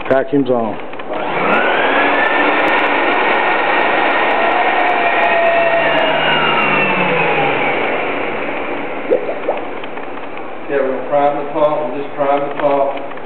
Vacuum's on. Yeah, we're going to prime the top and just prime the top.